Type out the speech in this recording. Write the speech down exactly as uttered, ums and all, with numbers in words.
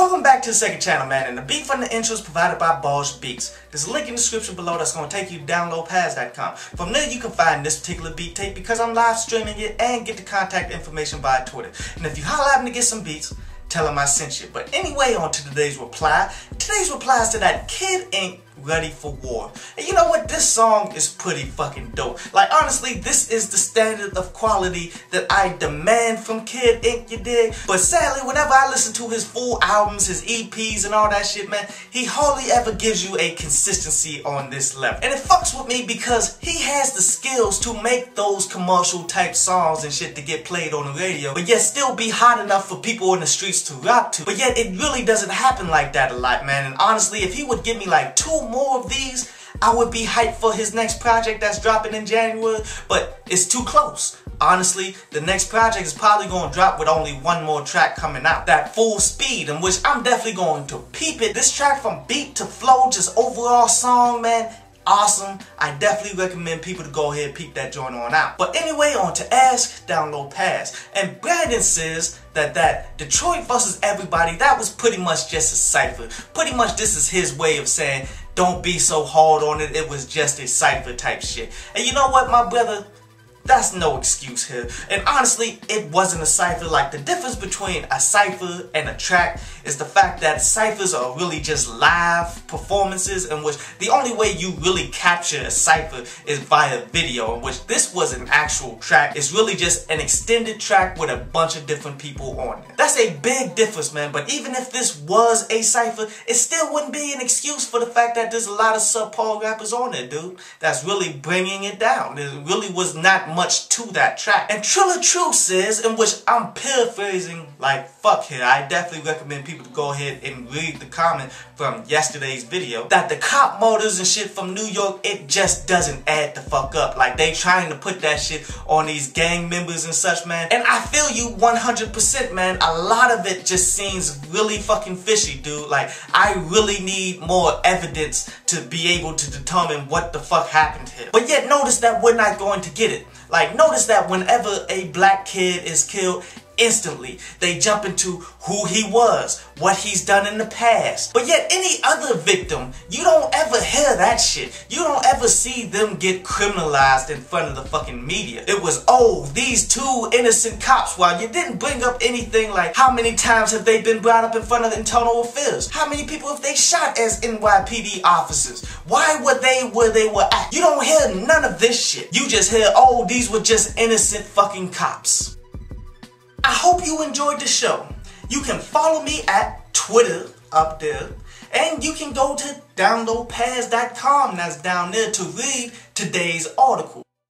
Welcome back to the second channel, man, and the beat from the intro is provided by Bosch Beats. There's a link in the description below that's going to take you to download pads dot com. From there you can find this particular beat tape because I'm live streaming it and get the contact information via Twitter. And if you holler at me to get some beats, tell them I sent you. But anyway, on to today's reply. Today's reply is to that Kid Ink Ready for War. And you know what? This song is pretty fucking dope. Like, honestly, this is the standard of quality that I demand from Kid Ink, you dig? But sadly, whenever I listen to his full albums, his E Ps and all that shit, man, he hardly ever gives you a consistency on this level. And it fucks with me because he has the skills to make those commercial type songs and shit to get played on the radio, but yet still be hot enough for people in the streets to rock to. But yet it really doesn't happen like that a lot, man. And honestly, if he would give me like two more of these, I would be hyped for his next project that's dropping in January, but it's too close. Honestly, the next project is probably going to drop with only one more track coming out. That Full Speed, in which I'm definitely going to peep it. This track from beat to flow, just overall song, man, awesome. I definitely recommend people to go ahead and peep that joint on out. But anyway, on to Ask, Download, Pass. And Brandon says that that Detroit versus Everybody, that was pretty much just a cipher. Pretty much this is his way of saying, don't be so hard on it, it was just a cipher type shit. And you know what, my brother? That's no excuse here. And honestly, it wasn't a cipher. Like, the difference between a cipher and a track is the fact that ciphers are really just live performances, in which the only way you really capture a cipher is via video, in which this was an actual track. It's really just an extended track with a bunch of different people on it. That's a big difference, man. But even if this was a cipher, it still wouldn't be an excuse for the fact that there's a lot of subpar rappers on it, dude. That's really bringing it down. It really was not much to that track. And Trilla True says, in which I'm paraphrasing like fuck here, I definitely recommend people to go ahead and read the comment from yesterday's video, that the cop murders and shit from New York, it just doesn't add the fuck up. Like, they trying to put that shit on these gang members and such, man. And I feel you one hundred percent, man. A lot of it just seems really fucking fishy, dude. Like, I really need more evidence to be able to determine what the fuck happened here. But yet notice that we're not going to get it. Like, notice that whenever a black kid is killed, instantly they jump into who he was, what he's done in the past. But yet any other victim, you don't ever hear that shit. You don't ever see them get criminalized in front of the fucking media. It was, oh, these two innocent cops, while you didn't bring up anything like how many times have they been brought up in front of internal affairs? How many people have they shot as N Y P D officers? Why were they where they were at? You don't hear none of this shit. You just hear, oh, these were just innocent fucking cops. I hope you enjoyed the show. You can follow me at Twitter up there, and you can go to download pads dot com, that's down there, to read today's article.